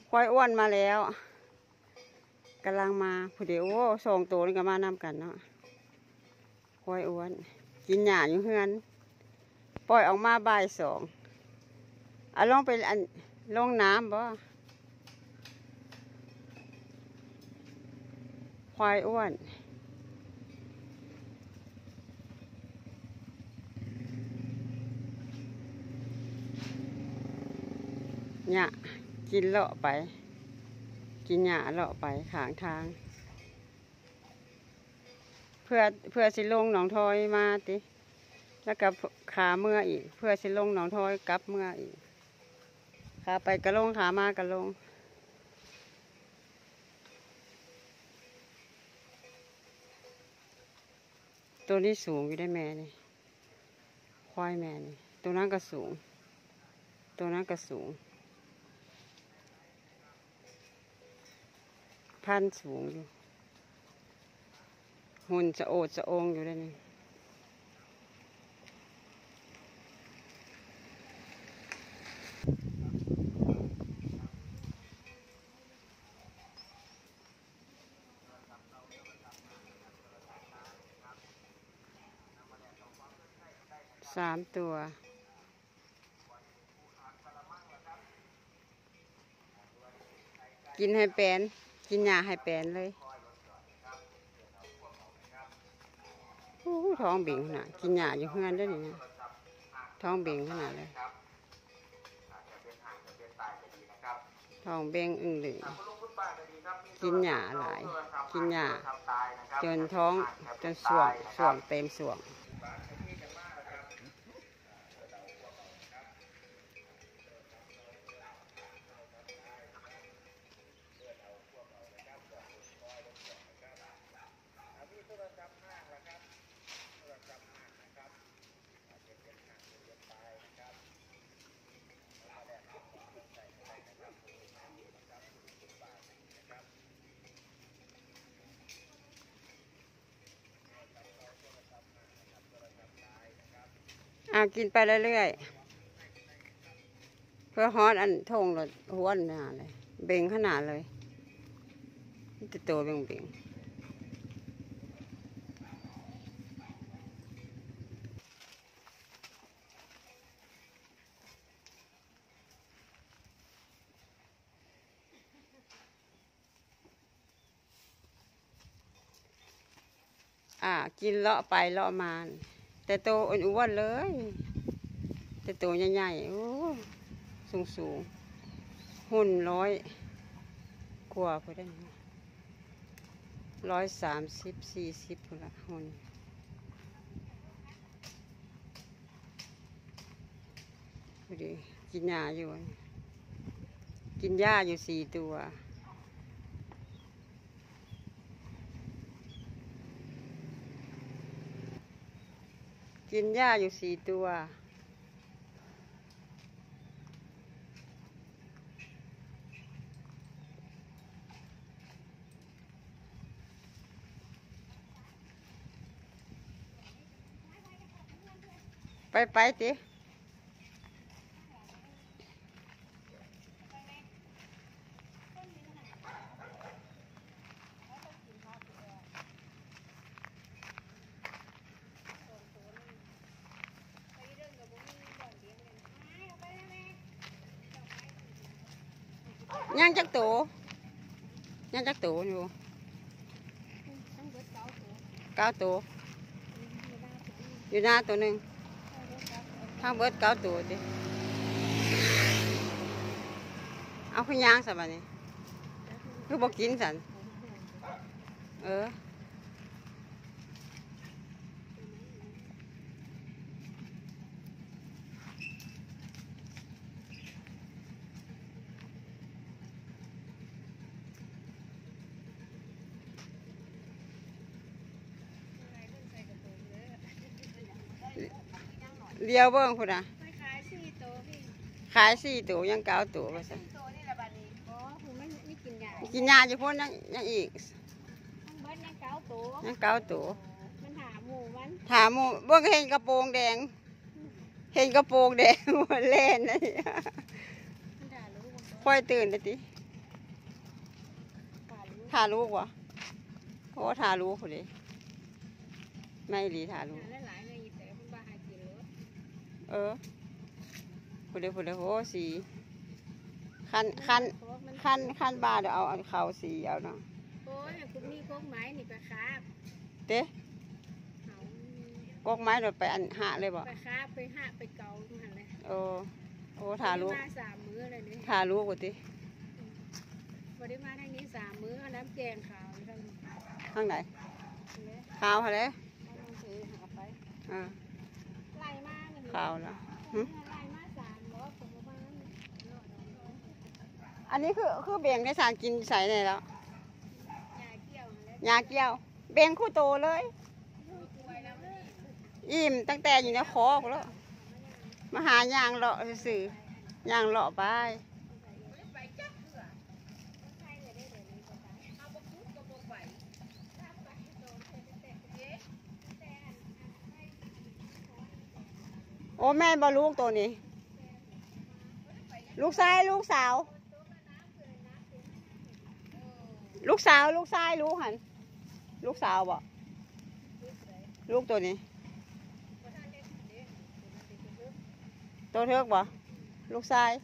ควายอ้วนมาแล้วกำลังมาผู้เดียวโอ้สองตัวนี่ก็มานำกันเนาะควายอ้วนกินหญ้าอยู่เฮือนปล่อยออกมาบ่ายสองเอาลงไปลงน้ำบ่ควายอ้วนหญ้ากินเลาะไปกินหญ้าเลาะไปข้างทางเพื่อสิลงหนองทอยมาติแล้วก็ขาเมื่ออีกเพื่อสิลงหนองทอยกลับเมื่ออีกขาไปกระลงขามากระลงตัวนี้สูงอยู่ได้แม่นี่ควายแม่นี่ตัวนั้นก็สูงตัวนั้นก็สูงพันสูงอยู่หุ่นจะโอดจะองอยู่ได้นี่3 ตัวกินให้แปนกินหญ้าให้แปนเลยท้องเบ่งขนาดกินหญ้าอยู่เฮือนได้นี่นะท้องเบ่งขนาดเลยท้องเบ่งอึ่งหลึงกินหญ้าหลายกินหญ้าจนท้องจนส่วงเต็มส่วงกินไปเรื่อยๆเพื่อฮอดอันทงรถหัวหนาเลยเบ่งขนาดเลยจะโตเบ่งกินเลาะไปเลาะมาแต่โตอ้วนๆเลยแต่โตใหญ่ๆโอ้สูงหุ่น100 กว่าพอได้130-140พอละหุ่นพอดีกินหญ้าอยู่กินหญ้าอยู่4 ตัวกินหญ้าอยู่4 ตัวไปติย่างจักโตอยู่9 ตัวอยู่หน้าตัวหนึ่งทั้งเบิด9 ตัวดิเอาขึ้นย่างสับนี่คือบอกกินสันเลี้ยวเบิ้งพุ่นนะขาย4 ตัวยัง9 ตัวก็ใช่กินยาอยู่พุ่นยังอีกยัง9 ตัวมันถามหมูเบิ้งเห็นกระโปรงแดงเล่นเลยค่อยตื่นเลยทีาลูกวะโอ้ทาลูกคนนี้ไม่ดีทาลูกเออคนเดียวโอ้สีขั้นบาเดี๋ยวเอาเขาสีเอาเนาะโอ้ยคุณมีโค้งไม้นี่ปลาคาบเด้กกไม้เราไปอันหาเลยบ่ปลาคาบไปหาไปเกาหันเลยโอ้ทาลูกมา3 มื้อเลยเนี่ยทาลูกกว่าติบ่ได้มาทางนี้3 มื้อน้ำแกงขาวทางไหนขาวเหรอไล่มาขาวแล้วไล่มา3 รอบประมาณอันนี้คือเบี่ยงในสารกินใส่ไหนแล้วยาเกี่ยวเบี่ยงคู่โตเลยอิ่มตั้งแต่อยู่ในคอแล้วมาหายางเลาะสื่อยางเลาะไปโอ้แม่บอลูกตัวนี้ลูกชายลูกสาวลูกชายลูกหันลูกสาวบ่ลูกตัวนี้ตัวเทิกบ่ลูกชาย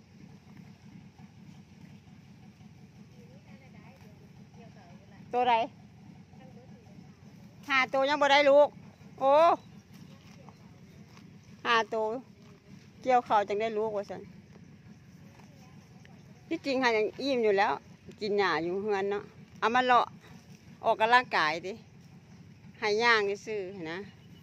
ตัวใดหาตัวยังบ่ได้ลูกโอ้หาตัวเกี่ยวเขาจังได้ลูกว่าสันที่จริงค่ะยังอิ่มอยู่แล้วกินหญ้าอยู่เฮือนเนาะเอามาเลาะออกกำลังกายดิให้ย่างซื่อนะ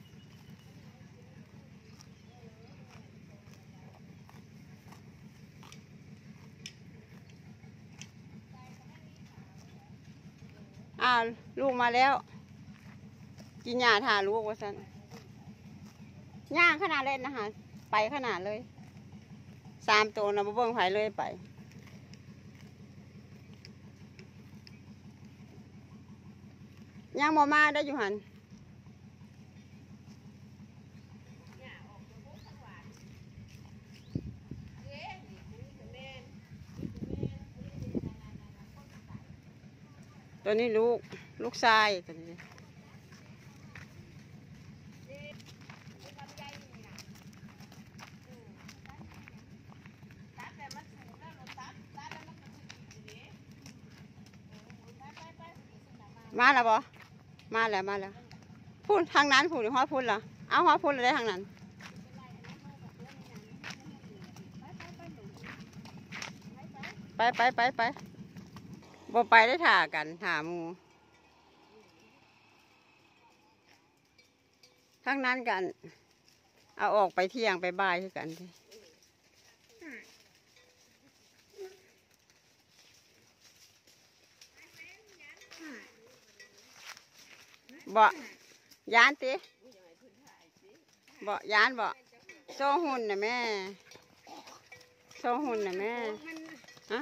ลูกมาแล้วกินหญ้าทาลูกว่าสันย่างขนาดเล่นนะคะไปขนาดเลย3 ตัวนะมาเบิ่งไผเลยไปย่างมาได้อยู่หันตัวนี้ลูกชายตัวนี้มาแล้วบ่มาแล้วพูดทางนั้นพูดหรือฮอดพูดเหรอเอาฮอดพูดเลยทางนั้นไปบ่ไปได้ถ่ากันถ่ามูทางนั้นกันเอาออกไปเที่ยงไปบ่ายคือกันทีบ่ยานติบ่ยานบ่โซ่หุ่นนะแม่โซ่หุ่นนะแม่ฮะ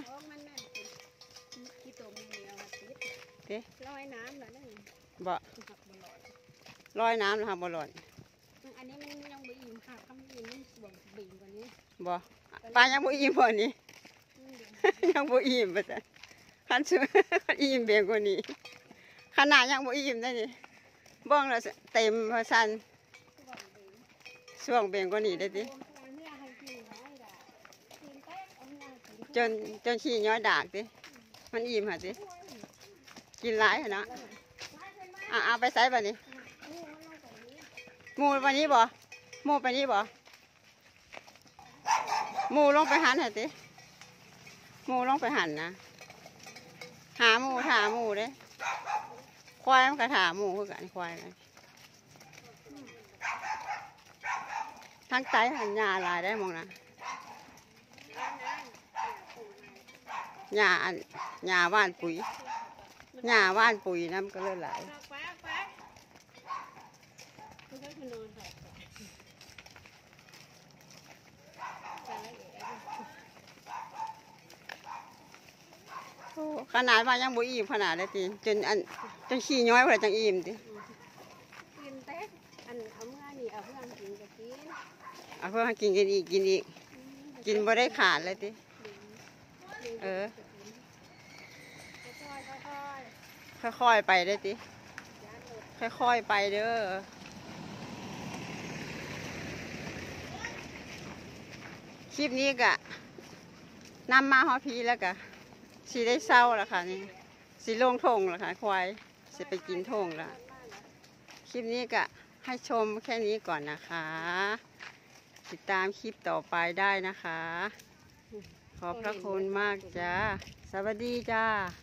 ติลอยน้ำเหรอนั่นบ่ลอยน้ำหรือหักบ่ลอยอันนี้มันยังไม่อิ่มค่ะข้าวอิ่มมันบ่งบิ่งกว่านี้บ่ปลายังบ่อิ่มบ่นี้ยังบ่อิ่มบ่จ้ะคันอิ่มเบียงกว่านี้ขนาดยังบ่อิ่มได้นี่บ้องเราเต็มพอสันช่วงเบียงกว่านี้ได้ดิจนขี้ย้อยดากดิมันอิ่มหะดิกินหลายเนาะเอาไปใส่บ่นี้มูไปนี้บ่มูไปนี้บ่มูลงไปหันหะดิมูลงไปหันนะหามูถามูเด้ควายมันกระถาหมูคือกันควายนะทั้งไตหันหญ้าลายได้มองนะหญ้าว่านปุ๋ยหญ้าว่านปุ๋ยน้ำก็เลยหลายขนาดว่ายังบ่อิ่มขนาดเลยทีจนขี้ย้อยเพื่อจังอิ่มทีกินเต๊กอันเอาเมื่อนี่เอาเพื่อนกินก็กินเอาเพื่อนกินอีกกินบ่ได้ขาดเลยทีค่อยๆไปได้อติค่อยๆไปเด้อคลิปนี้กะนำมาฮอพีแล้วกะสีได้เศร้าแล้วค่ะนี่สีลงทงแล้วค่ะควายสิไปกินทงแล้วคลิปนี้กะให้ชมแค่นี้ก่อนนะคะ ติดตามคลิปต่อไปได้นะคะ ขอบพระคุณมากจ้าสวัสดีจ้า